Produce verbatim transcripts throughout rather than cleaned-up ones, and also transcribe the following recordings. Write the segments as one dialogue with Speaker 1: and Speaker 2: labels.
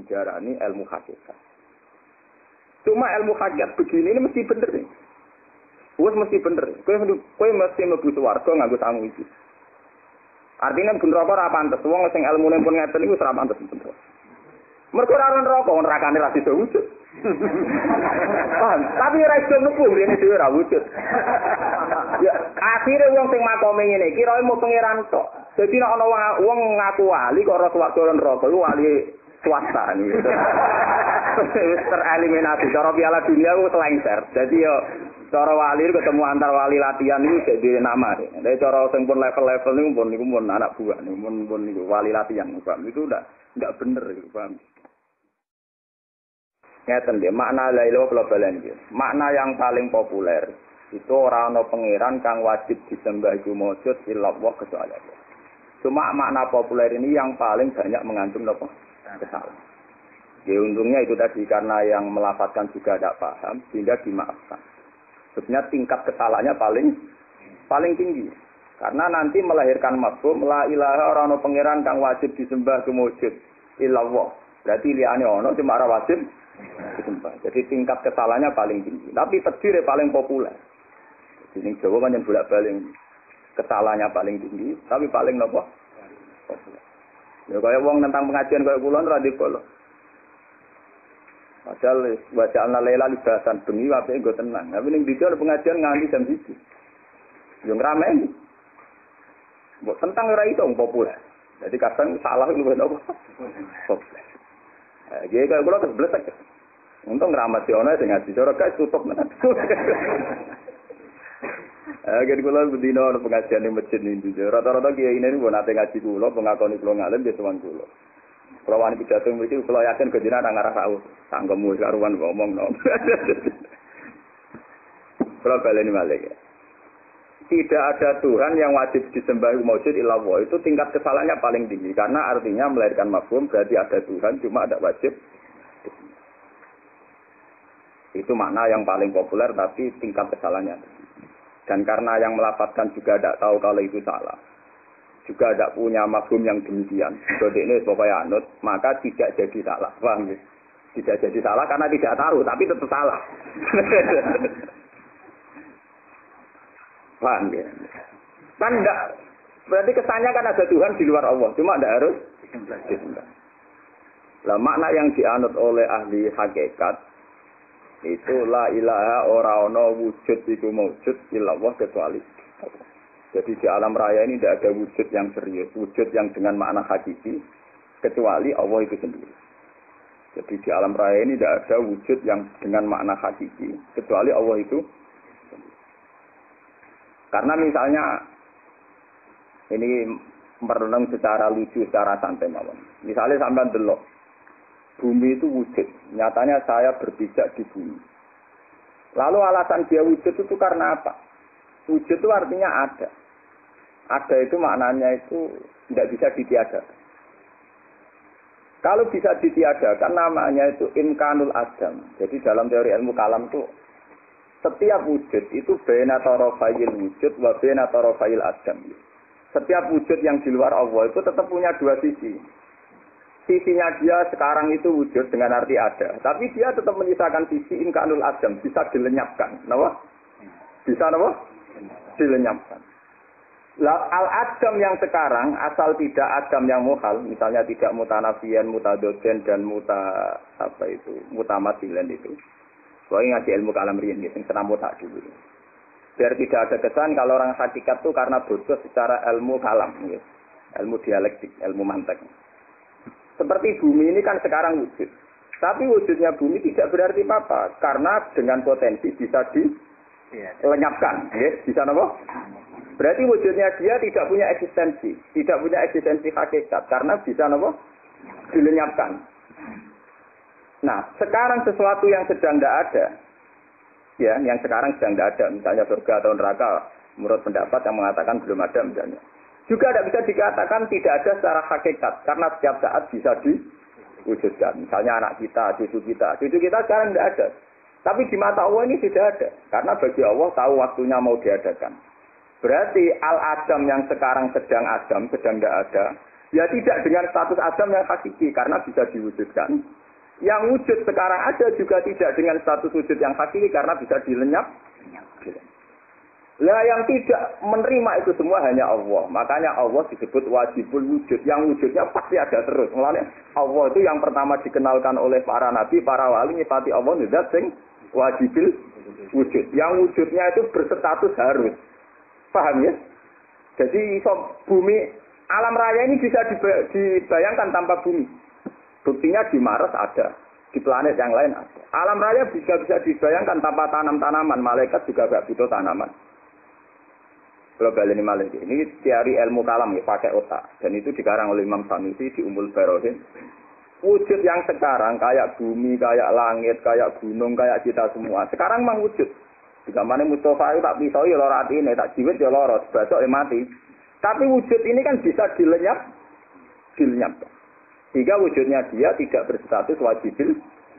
Speaker 1: diarani ilmu hakikat. Cuma ilmu hakikat begini ini mesti bener nih. Wes mesti bener. Kowe kowe mesti mlebu swarga nganggo sangu iki. Artinya ben neraka ora pantes. Wong sing ilmune pun ngeten iku ora pantes bener. Mergo ora neraka, nerakane ra bisa wujud. Paham? Tapi ora iso mlebu rene dhewe ora wujud. Ya, akhire wong sing makome ngene iki kira mau pangeran tok. Dadi nek ana wong ngaku wali kok ora swarga neraka iku wali swasta niku. Wis tereliminasi cara piala dunia ku lengser. Dadi yo cara wali ketemu antar wali latihan niku dadi nama. Nek cara sing pun level-level niku pun niku pun anak buah niku pun pun niku wali latihan paham. Itu ndak ndak bener iku paham. Ngeten nggih, makna la ilaha illallah nggih. Makna yang paling populer itu ora ana pangeran kang wajib disembah iku mujud illallah kecuali Allah. Cuma makna populer ini yang paling banyak mengandung apa? Kesalahan. Ya untungnya itu tadi karena yang melafadzkan juga tidak paham sehingga dimaafkan. Sebenarnya tingkat kesalahannya paling paling tinggi. Karena nanti melahirkan mafhum la ilaha ora ana pangeran kang wajib disembah iku mujud illallah. Berarti liyane ana cuma ora wajib disembah. Jadi tingkat kesalahannya paling tinggi. Tapi tafsirnya paling populer. Ini Jawa kan yang bolak-balik kesalahannya paling tinggi, tapi paling nopo populer. Ya kaya wong tentang pengajian kaya kula ora dikolo. Padahal bacaan lela libasan bengi wae nggo tenang. Tapi ning dicul pengajian nganti jam siji. Yo ngrame. Mbok tentang ora itu populer. Jadi kadang salah lu nopo. Populer. Eh, dia kaya kula keblesek. Untung ngramati ana sing ngaji cara guys tutup menan. Eh, kan kula bedino ana pengajian ning masjid niku. Rata-rata kiai ini pun nate ngaji kula, pengakoni kula ngalim dia sowan kula. Kula wani pidato mriki kula yakin kejenengan nang arah rawuh. Sanggemu karuan ngomong no. Kula baleni malih. Tidak ada Tuhan yang wajib disembah wujud illallah. Itu tingkat kesalahannya paling tinggi karena artinya melahirkan mafhum berarti ada Tuhan cuma ada wajib. Itu makna yang paling populer tapi tingkat kesalahannya. Dan karena yang melafadzkan juga tidak tahu kalau itu salah. Juga tidak punya mafhum yang demikian. Jadi ini supaya anut, maka tidak jadi salah. Paham ya? Tidak jadi salah karena tidak tahu, tapi tetap salah. Paham ya? Kan enggak, berarti kesannya kan ada Tuhan di luar Allah. Cuma tidak harus disembah. Lah makna yang dianut oleh ahli hakikat, itu la ilaha ora ana wujud iku wujud illallah kecuali Allah. Jadi di alam raya ini tidak ada wujud yang serius, wujud yang dengan makna hakiki kecuali Allah itu sendiri. Jadi di alam raya ini tidak ada wujud yang dengan makna hakiki kecuali Allah itu sendiri. Karena misalnya ini merenung secara lucu, secara santai mawon. Misalnya sampean delok bumi itu wujud, nyatanya saya berpijak di bumi. Lalu alasan dia wujud itu karena apa? Wujud itu artinya ada. Ada itu maknanya itu tidak bisa ditiadakan. Kalau bisa ditiadakan namanya itu imkanul adam. Jadi dalam teori ilmu kalam itu setiap wujud itu baina tarafayil wujud wa baina tarafayil adam. Setiap wujud yang di luar Allah itu tetap punya dua sisi. Sisinya dia sekarang itu wujud dengan arti ada, tapi dia tetap menyisakan sisi imkanul adam, bisa dilenyapkan. Kenapa? Bisa apa? Dilenyapkan. Lah al-adam yang sekarang asal tidak adam yang muhal, misalnya tidak mutanafian, mutadoden dan muta apa itu, mutamasilan itu. Soalnya ngaji ilmu kalam riyen gitu, senam mutak dulu. Biar tidak ada kesan kalau orang hakikat itu karena bodoh secara ilmu kalam, gitu. Ilmu dialektik, ilmu mantek. Seperti bumi ini kan sekarang wujud. Tapi wujudnya bumi tidak berarti apa-apa, karena dengan potensi bisa dilenyapkan, ya, bisa apa? Berarti wujudnya dia tidak punya eksistensi, tidak punya eksistensi hakikat, karena bisa apa? Dilenyapkan. Nah, sekarang sesuatu yang sedang tidak ada, ya, yang sekarang sedang tidak ada, misalnya surga atau neraka, menurut pendapat yang mengatakan belum ada misalnya. Juga tidak bisa dikatakan tidak ada secara hakikat, karena setiap saat bisa diwujudkan. Misalnya anak kita, cucu kita, cucu kita sekarang tidak ada. Tapi di mata Allah ini tidak ada, karena bagi Allah tahu waktunya mau diadakan. Berarti al-adam yang sekarang sedang adam, sedang tidak ada, Ya tidak dengan status Adam yang hakiki karena bisa diwujudkan. Yang wujud sekarang ada juga tidak dengan status wujud yang hakiki karena bisa dilenyap. Lah yang tidak menerima itu semua hanya Allah. Makanya Allah disebut wajibul wujud. Yang wujudnya pasti ada terus. Mulanya Allah itu yang pertama dikenalkan oleh para nabi, para wali, nyifati Allah zat sing wajibul wujud. Yang wujudnya itu berstatus harus. Paham ya? Jadi bumi alam raya ini bisa dibayangkan tanpa bumi. Buktinya di Mars ada, di planet yang lain ada. Alam raya bisa bisa dibayangkan tanpa tanam-tanaman. Malaikat juga gak butuh tanaman. Kalau balik ini malah ini teori ilmu kalam ya pakai otak dan itu dikarang oleh Imam Sanusi di Ummul Barohin. Wujud yang sekarang kayak bumi, kayak langit, kayak gunung, kayak kita semua. Sekarang memang wujud. Jika mana Mustafa itu tak pisau ya loro ini, tak jiwit ya loro, besok ya mati. Tapi wujud ini kan bisa dilenyap, dilenyap. Sehingga wujudnya dia tidak berstatus wajibil.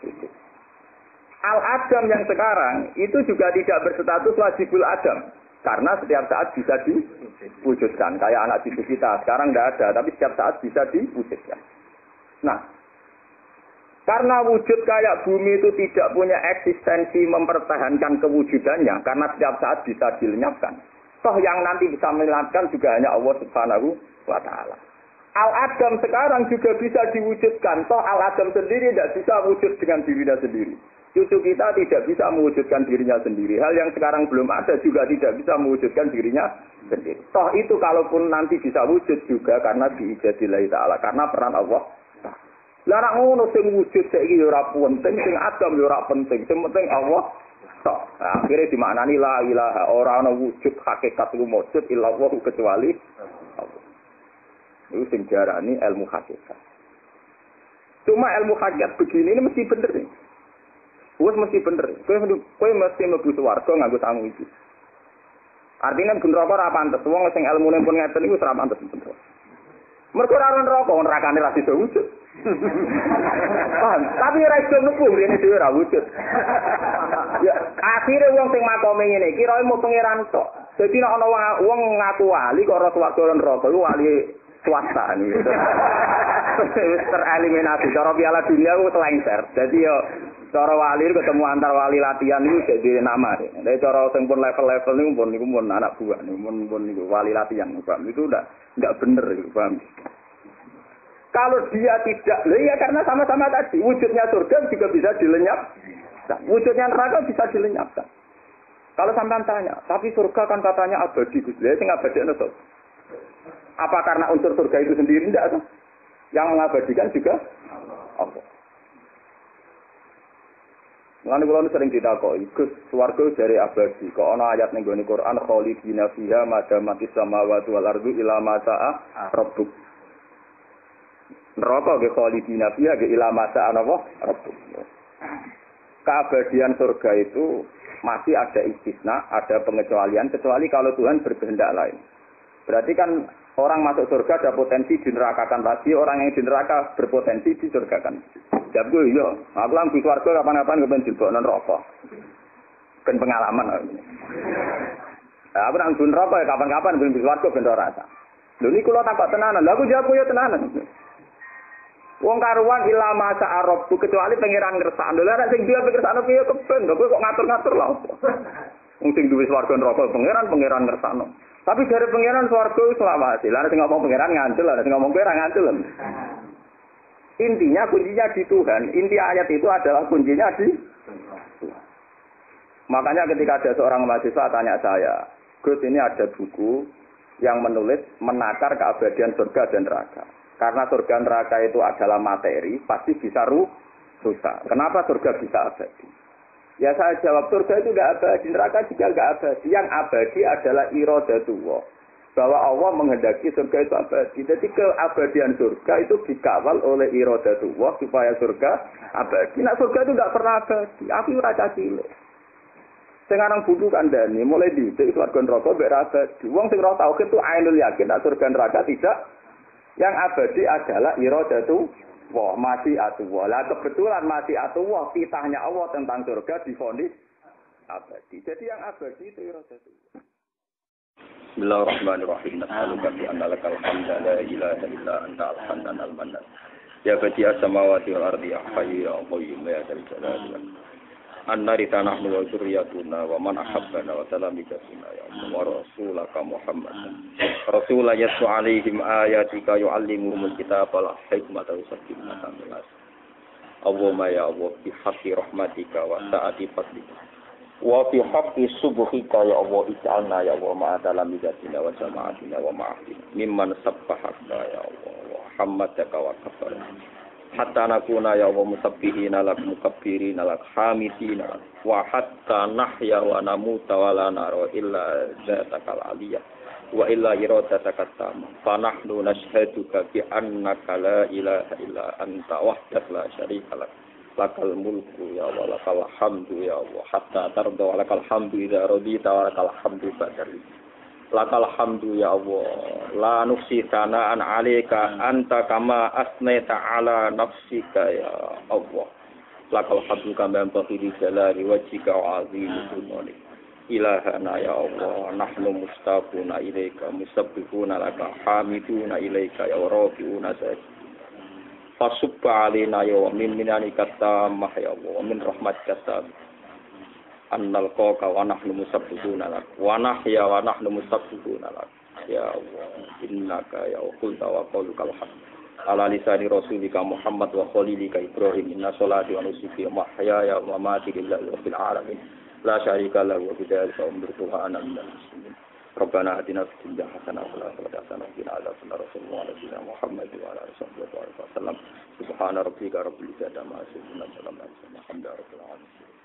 Speaker 1: Al-Adam yang sekarang itu juga tidak berstatus wajibul Adam. Karena setiap saat bisa diwujudkan. Kayak anak cucu kita. Sekarang tidak ada. Tapi setiap saat bisa diwujudkan. Nah. Karena wujud kayak bumi itu tidak punya eksistensi mempertahankan kewujudannya. Karena setiap saat bisa dilenyapkan. Toh yang nanti bisa menyelamatkan juga hanya Allah Subhanahu wa Ta'ala. Al-Adam sekarang juga bisa diwujudkan. Toh Al-Adam sendiri tidak bisa wujud dengan dirinya sendiri. Cucu kita tidak bisa mewujudkan dirinya sendiri. Hal yang sekarang belum ada juga tidak bisa mewujudkan dirinya sendiri. Toh itu kalaupun nanti bisa wujud juga karena diijadillahi ta'ala. Karena peran Allah. Lah nek ngono sing wujud saiki ya ora penting, sing Adam ya ora penting. Sing penting Allah. Toh akhirnya dimaknani la ilaha ora ana wujud hakikat wujud illallah kecuali Allah. Itu sing diarani ilmu hakikat. Cuma ilmu hakikat begini ini mesti bener nih. Wes mesti bener. Kowe kowe mesti mlebu swarga nganggo sangu iki. Artinya ben neraka ora pantes. Wong sing ilmune pun ngeten iku ora pantes bener. Mergo ora neraka, nerakane ra iso wujud. Paham? Tapi ora iso mlebu rene dhewe ora wujud. Ya, akhire wong sing makome ngene iki kira mau pangeran tok. Dadi nek ana wong ngaku wali kok ora swarga neraka iku wali swasta niku. Wis tereliminasi cara piala dunia ku lengser. Dadi yo cara wali ketemu antar wali latihan itu jadi nama. Dari cara sing pun level-level niku pun niku pun anak buah niku pun pun niku wali latihan paham. Itu udah enggak bener itu paham. Kalau dia tidak, lah ya karena sama-sama tadi wujudnya surga juga bisa dilenyap. Nah, wujudnya neraka bisa dilenyapkan. Kalau sampean tanya, tapi surga kan katanya abadi Gus. Lah sing abadi ana to? Apa karena unsur surga itu sendiri enggak tuh? Yang mengabadikan juga Allah. Mulane kula nu sering ditakoki, Gus, swarga jare abadi. Kok ana ayat ning gone Quran khalidina fiha madamatis samawati wal ardu ila ma sa'a rabbuk. Neraka ge khalidina fiha ge ila ma sa'a rabbuk. Keabadian surga itu masih ada istisna, ada pengecualian kecuali kalau Tuhan berkehendak lain. Berarti kan orang masuk surga ada potensi dinerakakan lagi, orang yang di neraka berpotensi disurgakan. Jawab gue iya, aku lang di swarga kapan-kapan kepen dilebokno neraka. Ben pengalaman. Nah, aku nang di neraka ya kapan-kapan ben di swarga ben ora rasa. Lho niku kula takok tenanan. Lah aku jawab yo tenanan. Wong karuan ilama sa'arab kecuali pangeran ngersakno. Lah nek sing dia ngersakno piye keben, kok kok ngatur-ngatur lho. Wong sing duwe swarga neraka pangeran pangeran ngersakno. Tapi dari pangeran swarga selawase. Lah sing ngomong pangeran ngandel, lah sing ngomong kowe ora ngandel. Intinya kuncinya di Tuhan. Inti ayat itu adalah kuncinya di Tuhan. Makanya ketika ada seorang mahasiswa tanya saya, Gus ini ada buku yang menulis menakar keabadian surga dan neraka. Karena surga neraka itu adalah materi, pasti bisa rusak. Kenapa surga bisa abadi? Ya saya jawab, surga itu tidak abadi, neraka juga tidak abadi. Yang abadi adalah iradatullah. Bahwa Allah menghendaki surga itu abadi. Jadi keabadian surga itu dikawal oleh iradatullah supaya surga abadi. Nah surga itu tidak pernah abadi. Aku raca cilik. Sekarang buku kandani, mulai di itu warga neraka berabadi. Wong sing roh tauhid itu ainul yakin, nah surga neraka tidak. Yang abadi adalah iradatullah, masyiatullah. Lah kebetulan masyiatullah, titahnya Allah tentang surga divonis abadi. Jadi yang abadi itu iradatullah. Bismillahirrahmanirrahim. Nas'aluka bi anna lakal hamda la ilaha illa anta al-hannan al-mannan. Ya badi'as samawati wal ardi ya hayyu ya qayyum ya dzal jalali wal ikram. Annari tanahnu wa dzurriyyatuna wa man ahabbana wa talamikatuna ya Allah wa rasulaka Muhammad. Rasulullah yasfu alaihim ayatika yu'allimuhumul kitaba wal hikmata wa yuzakkihim wa Allahumma ya Allah bi haqqi rahmatika wa sa'ati fadlika. Wa fi haqqi subhika ya Allah ij'alna ya Allah ma'adala midatina wa jama'atina wa ma'afina mimman sabbahaka ya Allah wa hammadaka wa kafara hatta nakuna ya Allah musabbihina lak mukabbirina lak hamidina wa hatta nahya wa namuta wa la nara illa zatakal aliyah wa illa iradataka tamah fa nahnu nashhaduka bi annaka la ilaha illa anta wahdaka la syarika lak lakal mulku ya Allah lakal hamdu ya Allah hatta tarda wa lakal hamdu idza radita wa lakal hamdu ba'dal lakal hamdu ya Allah la nuksi sana'an 'alaika anta kama asnaita 'ala nafsika ya Allah lakal hamdu kama yanbaghi jalali wajhika wa 'azimi sultanik ilahana ya Allah nahnu mustaquna ilaika musabbihuna laka hamiduna ilaika ya rafi'una sajid Fasubba alina ya wa min minani kata ya Allah wa min rahmatika sabi annal qaka wa nahnu musabbihuna lak wa nahya wa nahnu musabbihuna lak ya Allah innaka ya qulta wa qaulukal haq ala lisani rasulika Muhammad wa khalilika Ibrahim inna sholati wa nusuki wa mahyaya wa mamati lillahi rabbil alamin la syarika lahu wa bidzalika umirtu wa ana minal muslimin Rabbana atina fid dunya hasanah wa fil akhirati hasanah wa qina adzabannar Rasulullah Muhammad wa ala alihi wa sallam subhana rabbika rabbil izzati amma yasifun wa salamun alal mursalin alhamdulillahi rabbil alamin